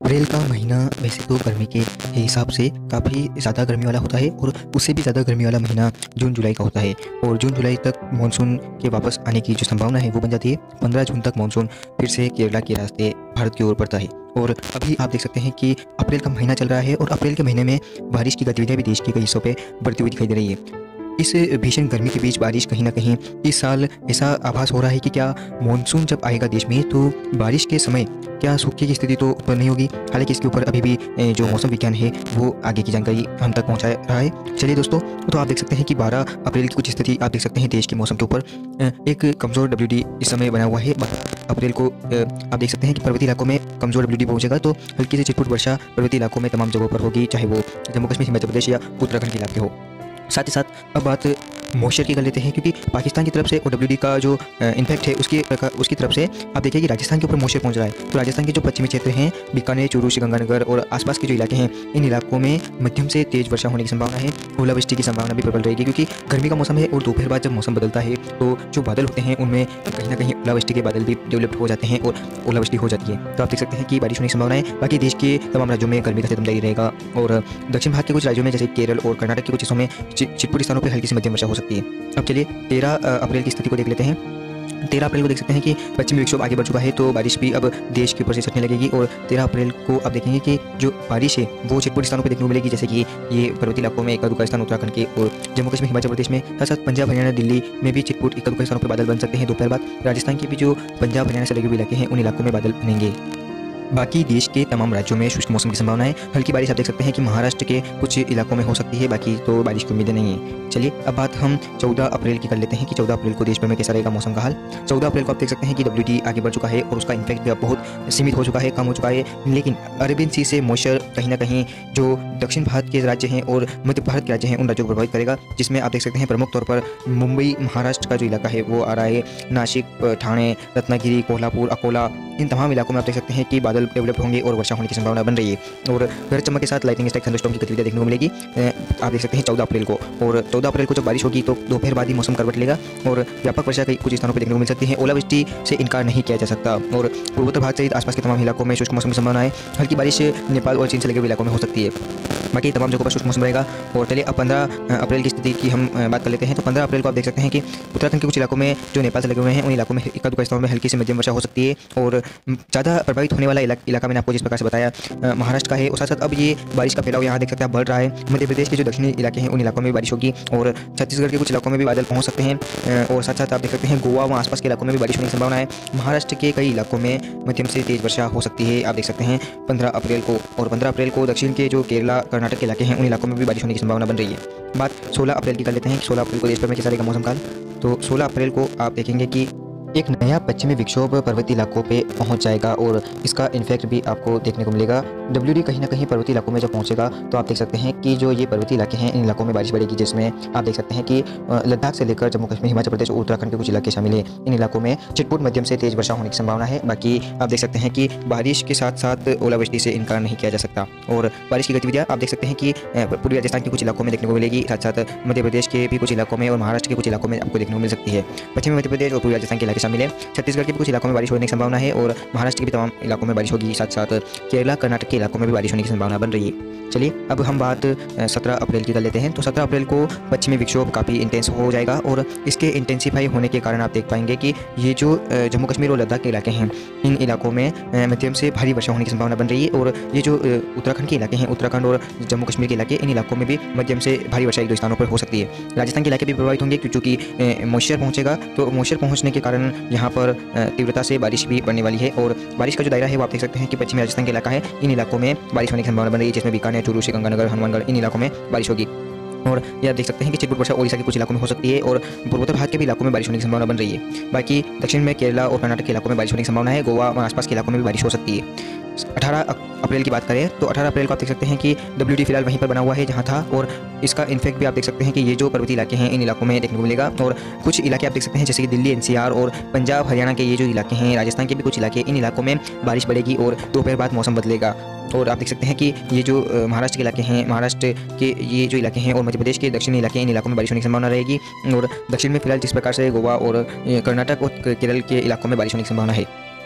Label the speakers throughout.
Speaker 1: अप्रैल का महीना वैसे तो गर्मी के हिसाब से काफ़ी ज़्यादा गर्मी वाला होता है और उससे भी ज़्यादा गर्मी वाला महीना जून जुलाई का होता है। और जून जुलाई तक मानसून के वापस आने की जो संभावना है वो बन जाती है। 15 जून तक मानसून फिर से केरला के रास्ते भारत की ओर बढ़ता है। और अभी आप देख सकते हैं कि अप्रैल का महीना चल रहा है और अप्रैल के महीने में बारिश की गतिविधियाँ भी देश के कई हिस्सों पे बढ़ती हुई दिखाई दे रही है। इस भीषण गर्मी के बीच बारिश कहीं न कहीं इस साल ऐसा आभास हो रहा है कि क्या मानसून जब आएगा देश में तो बारिश के समय क्या सूखे की स्थिति तो उत्पन्न नहीं होगी। हालाँकि इसके ऊपर अभी भी जो मौसम विज्ञान है वो आगे की जानकारी हम तक पहुँचा रहा है। चलिए दोस्तों, तो आप देख सकते हैं कि 12 अप्रैल की कुछ स्थिति आप देख सकते हैं देश के मौसम के ऊपर। एक कमज़ोर WD इस समय बना हुआ है। 12 अप्रैल को आप देख सकते हैं कि पर्वतीय इलाकों में कमज़ोर WD पहुँचेगा, तो हल्की से छिटपुट वर्षा पर्वतीय इलाकों में तमाम जगहों पर होगी, चाहे वो जम्मू कश्मीर, हिमाचल प्रदेश या उत्तराखंड के इलाके हो। साथ ही साथ अब बात मॉइस्चर की कर लेते हैं, क्योंकि पाकिस्तान की तरफ से OWD का जो इम्पैक्ट है उसकी तरफ से आप देखिए कि राजस्थान के ऊपर मॉइस्चर पहुंच रहा है। तो राजस्थान के जो पश्चिमी क्षेत्र हैं, बीकानेर, चूरू, श्रीगंगानगर और आसपास के जो इलाके हैं, इन इलाकों में मध्यम से तेज़ वर्षा होने की संभावना है। ओलावृष्टि की संभावना भी प्रबल रहेगी, क्योंकि गर्मी का मौसम है और दोपहर बाद जब मौसम बदलता है तो जो बादल होते हैं उनमें कहीं ना कहीं ओलावृष्टि के बादल भी डेवलप हो जाते हैं और ओलावृष्टि हो जाती है। तो आप देख सकते हैं कि बारिश होने की संभावना है। बाकी देश के तमाम राज्यों में गर्मी का सितम जारी रहेगा और दक्षिण भारत के कुछ राज्यों में जैसे केरल और कर्नाटक के कुछ हिस्सों में छिटपुट स्थानों पर हल्की से मध्यम वर्षा हो सकती है। अब चलिए 13 अप्रैल की स्थिति को देख लेते हैं। 13 अप्रैल को देख सकते हैं कि पश्चिमी विक्षोभ आगे बढ़ चुका है, तो बारिश भी अब देश के ऊपर से सटने लगेगी। और 13 अप्रैल को आप देखेंगे कि जो बारिश है वो छिटपुट स्थानों पर देखने को मिलेगी, जैसे कि ये पर्वतीय इलाकों में, एक स्थान उत्तराखंड के और जम्मू कश्मीर, हिमाचल प्रदेश में, साथ साथ पंजाब, हरियाणा, दिल्ली में भी छिटपुट एक स्थानों पर बादल बन सकते हैं। दोपहर बाद राजस्थान के भी जो पंजाब, हरियाणा से लगे हुए इलाके हैं उन इलाकों में बादल बनेंगे। बाकी देश के तमाम राज्यों में शुष्क मौसम की संभावना है। हल्की बारिश आप देख सकते हैं कि महाराष्ट्र के कुछ इलाकों में हो सकती है, बाकी तो बारिश की उम्मीदें नहीं है। चलिए अब बात हम 14 अप्रैल की कर लेते हैं कि 14 अप्रैल को देश भर में कैसा रहेगा मौसम का हाल। 14 अप्रैल को आप देख सकते हैं कि WD आगे बढ़ चुका है और उसका इम्पैक्ट भी अब बहुत सीमित हो चुका है, कम हो चुका है। लेकिन अरेबियन सी से मॉइस्चर कहीं ना कहीं जो दक्षिण भारत के राज्य हैं और मध्य भारत के राज्य हैं उन राज्यों को प्रभावित करेगा, जिसमें आप देख सकते हैं प्रमुख तौर पर मुंबई, महाराष्ट्र का जो इलाका है वो आ रहा है। नासिक, ठाणे, रत्नागिरी, कोल्हापुर, अकोला, इन तमाम इलाकों में आप देख सकते हैं कि बादल डेवलप होंगे और वर्षा होने की संभावना बन रही है। और गरज चमक के साथ लाइटनिंग स्ट्राइक, थंडरस्टॉर्म की गतिविधियां देखने को मिलेगी आप देख सकते हैं 14 अप्रैल को। और 14 अप्रैल को जब बारिश होगी तो दोपहर बाद ही मौसम करवट लेगा और व्यापक वर्षा कई कुछ स्थानों पर देखने को मिल सकती है। ओलावृष्टि से इनकार नहीं किया जा सकता और पूर्वोत्तर भारत सहित आसपास के तमाम इलाकों में शुष्क मौसम की संभावना है। हल्की बारिश नेपाल और चीन से लगे हुए इलाकों में हो सकती है, बाकी तमाम जगहों पर शुष्क मौसम रहेगा। और चलिए अब 15 अप्रैल की स्थिति की हम बात कर लेते हैं। तो 15 अप्रैल को आप देख सकते हैं कि उत्तराखंड के कुछ इलाकों में जो नेपाल से लगे हुए हैं उन इलाकों में एक स्थानों में हल्की से मध्यम वर्षा हो सकती है। और ज़्यादा प्रभावित होने वाला इलाका मैंने आपको जिस प्रकार से बताया महाराष्ट्र का है। और साथ साथ अब ये बारिश का फैलाव यहाँ देख सकते हैं बढ़ रहा है। मध्य प्रदेश के जो दक्षिणी इलाके हैं उन इलाकों में बारिश होगी और छत्तीसगढ़ के कुछ इलाकों में भी बादल पहुँच सकते हैं। और साथ साथ आप देख सकते हैं गोवा व आसपास के इलाकों में भी बारिश होने की संभावना है। महाराष्ट्र के कई इलाकों में मध्यम से तेज वर्षा हो सकती है आप देख सकते हैं 15 अप्रैल को। और 15 अप्रैल को दक्षिण के जो केरला, कर्नाटक के इलाके हैं उन इलाकों में भी बारिश होने की संभावना बन रही है। बात 16 अप्रैल की कर लेते हैं। 16 अप्रैल को देश भर में कैसा रहेगा मौसम काल। तो 16 अप्रैल को आप देखेंगे कि एक नया पश्चिमी विक्षोभ पर्वतीय इलाकों पे पहुंच जाएगा और इसका इन्फेक्ट भी आपको देखने को मिलेगा। WD कहीं ना कहीं पर्वतीय इलाकों में जब पहुंचेगा तो आप देख सकते हैं कि जो ये पर्वतीय इलाके हैं इन इलाकों में बारिश बढ़ेगी, जिसमें आप देख सकते हैं कि लद्दाख से लेकर जम्मू कश्मीर, हिमाचल प्रदेश और उत्तराखंड के कुछ इलाके शामिल हैं। इन इलाकों में छिटपुट मध्यम से तेज वर्षा होने की संभावना है। बाकी आप देख सकते हैं कि बारिश के साथ साथ ओलावृष्टि से इनकार नहीं किया जा सकता। और बारिश की गतिविधियाँ आप देख सकते हैं कि पूर्वी राजस्थान के कुछ इलाकों में देखने को मिलेगी, साथ साथ मध्य प्रदेश के भी कुछ इलाकों में और महाराष्ट्र के कुछ इलाकों में आपको देखने को मिल सकती है। पश्चिमी मध्य प्रदेश और पूर्वी राजस्थान के इलाके शामिल है। छत्तीसगढ़ के कुछ इलाकों में बारिश होने की संभावना है और महाराष्ट्र के भी तमाम इलाकों में बारिश होगी। साथ साथ केरला, कर्नाटक के इलाकों में भी बारिश होने की संभावना बन रही है। चलिए अब हम बात 17 अप्रैल की कर लेते हैं। तो 17 अप्रैल को पश्चिमी विक्षोभ काफ़ी इंटेंस हो जाएगा और इसके इंटेंसीफाई होने के कारण आप देख पाएंगे कि ये जो जम्मू कश्मीर और लद्दाख के इलाके हैं इन इलाकों में मध्यम से भारी वर्षा होने की संभावना बन रही है। और ये जो उत्तराखंड के इलाके हैं, उत्तराखंड और जम्मू कश्मीर के इलाके, इन इलाकों में भी मध्यम से भारी वर्षा एक दो स्थानों पर हो सकती है। राजस्थान के इलाके भी प्रभावित होंगे क्योंकि मॉइस्चर पहुँचेगा, तो मॉइस्चर पहुँचने के कारण यहाँ पर तीव्रता से बारिश भी पड़ने वाली है। और बारिश का जो दायरा है वो आप देख सकते हैं कि पश्चिमी राजस्थान के इलाका है, इन इलाकों में बारिश होने की संभावना बन रही है, जिसमें बीकानेर, चूरू, श्रीगंगानगर, हनुमानगढ़, इन इलाकों में बारिश होगी। और ये आप देख सकते हैं कि छिटपुट वर्षा ओडिशा के कुछ इलाकों में हो सकती है और पूर्वोत्तर भारत के भी इलाकों में बारिश होने की संभावना बन रही है। बाकी दक्षिण में केरला और कर्नाटक के इलाकों में बारिश होने की संभावना है। गोवा और आसपास के इलाकों में भी बारिश हो सकती है। 18 अप्रैल की बात करें तो 18 अप्रैल को आप देख सकते हैं कि WD फिलहाल वहीं पर बना हुआ है जहां था और इसका इन्फेक्ट भी आप देख सकते हैं कि ये जो पर्वतीय इलाके हैं इन इलाकों में देखने को मिलेगा। और कुछ इलाके आप देख सकते हैं जैसे कि दिल्ली, NCR और पंजाब, हरियाणा के ये जो इलाके हैं, राजस्थान के भी कुछ इलाके, इन इलाकों में बारिश बढ़ेगी और दोपहर बाद मौसम बदलेगा। और आप देख सकते हैं कि ये जो महाराष्ट्र के इलाके हैं, महाराष्ट्र के ये जो इलाके हैं और मध्य प्रदेश के दक्षिणी इलाके, इन इलाकों में बारिश होने की संभावना रहेगी। और दक्षिण में फिलहाल जिस प्रकार से गोवा और कर्नाटक और केरल के इलाकों में बारिश होने की संभावना है।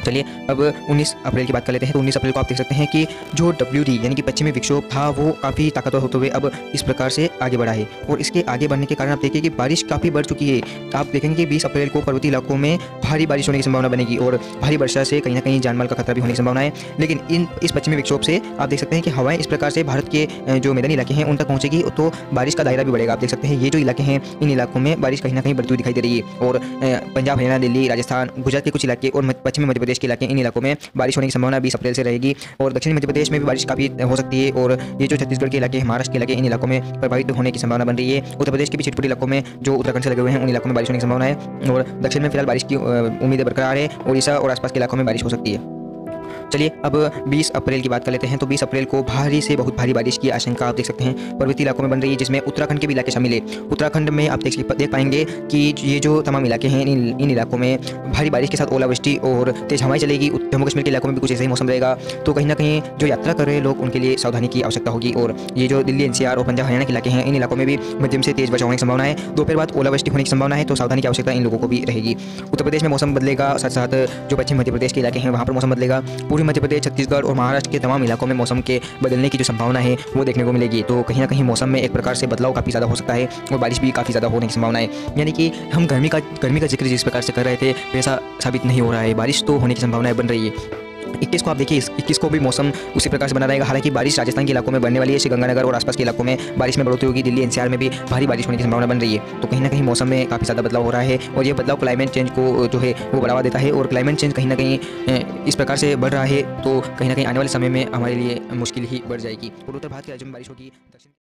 Speaker 1: चलिए अब 19 अप्रैल की बात कर लेते हैं। तो 19 अप्रैल को आप देख सकते हैं कि जो WD यानी कि पश्चिमी विक्षोभ था वो काफ़ी ताकतवर होते हुए अब इस प्रकार से आगे बढ़ा है। और इसके आगे बढ़ने के कारण आप देखिए कि बारिश काफ़ी बढ़ चुकी है। आप देखेंगे कि 20 अप्रैल को पर्वतीय इलाकों में भारी बारिश होने की संभावना बनेगी और भारी वर्षा से कहीं ना कहीं जानमाल का खतरा भी होने की संभावना है। लेकिन इस पश्चिमी विक्षोभ से आप देख सकते हैं कि हवाएं इस प्रकार से भारत के जो मैदानी इलाके हैं उन तक पहुंचेगी तो बारिश का दायरा भी बढ़ेगा। आप देख सकते हैं ये जो इलाके हैं इन इलाकों में बारिश कहीं ना कहीं बढ़ती हुई दिखाई दे रही है। और पंजाब, हरियाणा, दिल्ली, राजस्थान, गुजरात के कुछ इलाके और पश्चिमी मध्य प्रदेश के इलाके, इन इलाकों में बारिश होने की संभावना 20 अप्रैल से रहेगी। और दक्षिणी मध्य प्रदेश में भी बारिश काफ़ी हो सकती है। और ये जो छत्तीसगढ़ के इलाके, महाराष्ट्र के इलाके, इन इलाकों में प्रभावित होने की संभावना बन रही है। उत्तर प्रदेश के भी छिटपुट इलाकों में जो उत्तराखंड से लगे हुए हैं उन इलाकों में बारिश होने की संभावना है। और दक्षिण में फिलहाल बारिश की उम्मीदें बरकरार है। उड़ीसा और आसपास के इलाकों में बारिश हो सकती है। चलिए अब 20 अप्रैल की बात कर लेते हैं। तो 20 अप्रैल को भारी से बहुत भारी बारिश की आशंका आप देख सकते हैं पर्वतीय इलाकों में बन रही है, जिसमें उत्तराखंड के भी इलाके शामिल है। उत्तराखंड में आप देख पाएंगे कि ये जो तमाम इलाके हैं इन इलाकों में भारी बारिश के साथ ओलावृष्टि और तेज हवाएं चलेगी। जम्मू कश्मीर के इलाकों में भी कुछ ऐसा ही मौसम रहेगा। तो कहीं ना कहीं जो यात्रा कर रहे लोग उनके लिए सावधानी की आवश्यकता होगी। और ये जो दिल्ली, NCR और पंजाब, हरियाणा के इलाके हैं इन इलाकों में भी मध्यम से तेज वर्षा होने की संभावना है। दोपहर बाद ओलावृष्टि होने की संभावना है। तो सावधानी की आवश्यकता इन लोगों को भी रहेगी। उत्तर प्रदेश में मौसम बदलेगा, साथ साथ जो पश्चिम मध्य प्रदेश के इलाके हैं वहाँ पर मौसम बदलेगा। पूर्वी मध्य प्रदेश, छत्तीसगढ़ और महाराष्ट्र के तमाम इलाकों में मौसम के बदलने की जो संभावना है वो देखने को मिलेगी। तो कहीं ना कहीं मौसम में एक प्रकार से बदलाव काफ़ी ज़्यादा हो सकता है और बारिश भी काफ़ी ज़्यादा होने की संभावना है। यानी कि हम गर्मी का जिक्र जिस प्रकार से कर रहे थे वैसा साबित नहीं हो रहा है, बारिश तो होने की संभावनाएं बन रही है। 21 को आप देखिए, 21 को भी मौसम उसी प्रकार से बना रहेगा। हालांकि बारिश राजस्थान के इलाकों में बढ़ने वाली है। श्रीगंगानगर और आसपास के इलाकों में बारिश में बढ़ोतरी होगी। दिल्ली, NCR में भी भारी बारिश होने की संभावना बन रही है। तो कहीं ना कहीं मौसम में काफ़ी ज़्यादा बदलाव हो रहा है और ये बदलाव क्लाइमेट चेंज को जो है वो बढ़ावा देता है। और क्लाइमेट चेंज कहीं ना कहीं इस प्रकार से बढ़ रहा है तो कहीं ना कहीं आने वाले समय में हमारे लिए मुश्किल ही बढ़ जाएगी। और उत्तर भारत के राज्यों में बारिश होगी।